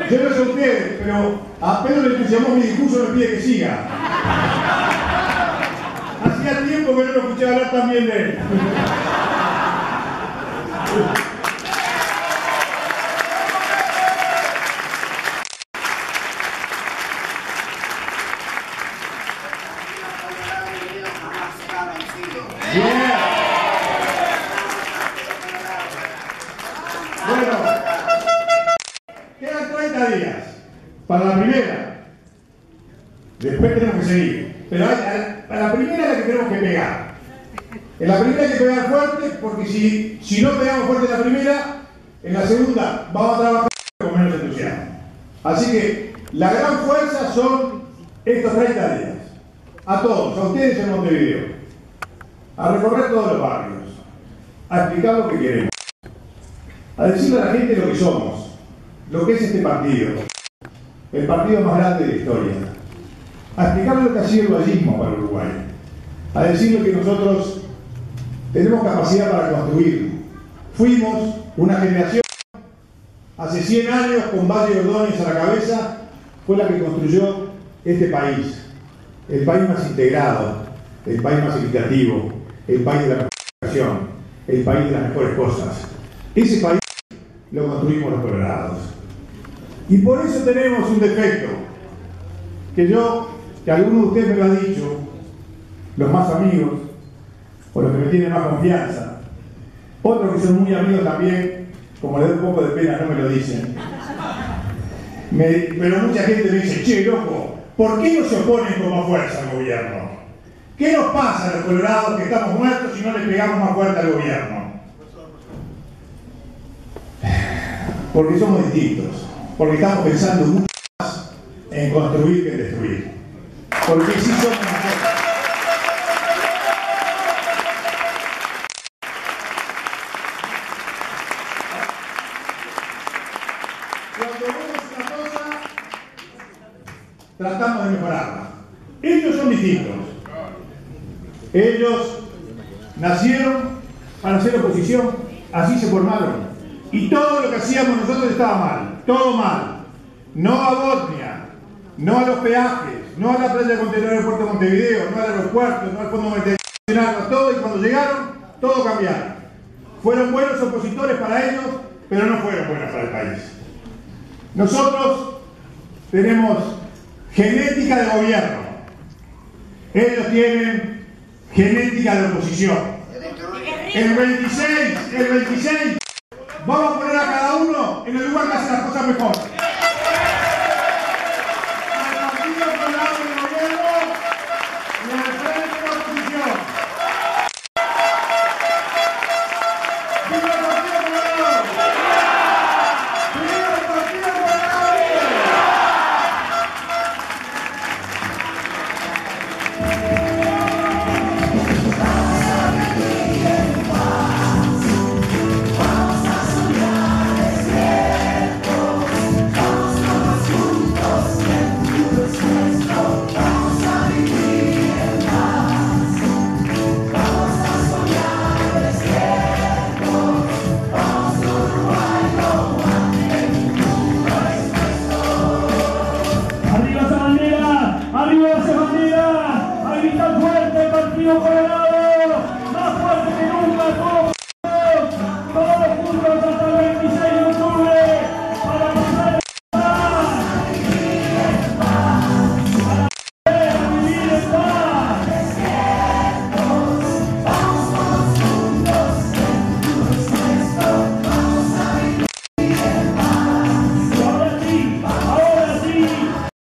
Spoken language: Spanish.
Yo no sé ustedes, pero a Pedro le entusiasmó mi discurso, me pide que siga. Hacía tiempo que no lo escuchaba hablar tan bien de él. Bueno, quedan 30 días para la primera. Después tenemos que seguir. Pero a la primera es la que tenemos que pegar. En la primera hay que pegar fuerte, porque si no pegamos fuerte en la primera, en la segunda vamos a trabajar con menos entusiasmo. Así que la gran fuerza son estos 30 días. A todos, a ustedes en Montevideo. A recorrer todos los barrios. A explicar lo que queremos. A decirle a la gente lo que somos, lo que es este partido, el partido más grande de la historia, a explicarle lo que ha sido el vallismo para Uruguay, a decirle que nosotros tenemos capacidad para construir. Fuimos una generación, hace 100 años, con Valle de Ordóñez a la cabeza, fue la que construyó este país, el país más integrado, el país más equitativo, el país de la mejor educación, el país de las mejores cosas. Ese país lo construimos los colorados. Y por eso tenemos un defecto, que alguno de ustedes me lo ha dicho, los más amigos, o los que me tienen más confianza, otros que son muy amigos también, como les doy un poco de pena, no me lo dicen. Pero mucha gente me dice, che, loco, ¿por qué no se oponen con más fuerza al gobierno? ¿Qué nos pasa a los colorados que estamos muertos si no le pegamos más fuerte al gobierno? Porque somos distintos, porque estamos pensando mucho más en construir que en destruir. Porque sí somos nosotros. Cuando vemos una cosa, tratamos de mejorarla. Ellos son distintos. Ellos nacieron para hacer oposición, así se formaron. Y todo lo que hacíamos nosotros estaba mal, todo mal. No a Bosnia, no a los peajes, no a la playa de contenedores de Puerto Montevideo, no al aeropuerto, no al Fondo Monetario Internacional, todo, y cuando llegaron, todo cambiaron. Fueron buenos opositores para ellos, pero no fueron buenos para el país. Nosotros tenemos genética de gobierno. Ellos tienen genética de oposición. El 26, vamos a poner a cada uno en el lugar que hace las cosas mejor.